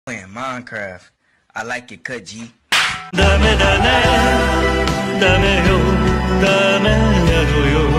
playing Minecraft. I like it cut G. ダメだねダメよダメなのよ